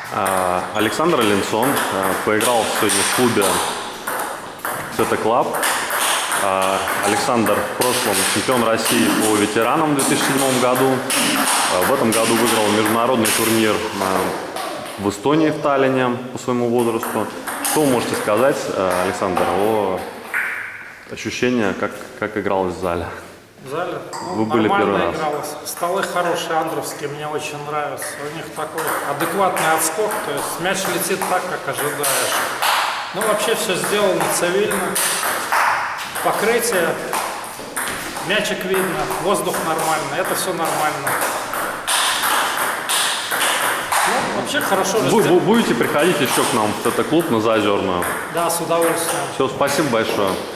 Александр Ленсон поиграл сегодня в клубе Цета Клаб. Александр в прошлом чемпион России по ветеранам в 2007 году. В этом году выиграл международный турнир в Эстонии, в Таллине по своему возрасту. Что вы можете сказать, Александр, о ощущениях, как игралось в зале? В зале? Вы были первый раз. Игралось. Столы хорошие, андровские, мне очень нравятся. У них такой адекватный отскок, то есть мяч летит так, как ожидаешь. Ну, вообще все сделано цивильно. Покрытие, мячик видно, воздух нормально, это все нормально. Ну, вообще хорошо. Вы будете приходить еще к нам в этот клуб на Заозерную? Да, с удовольствием. Все, спасибо большое.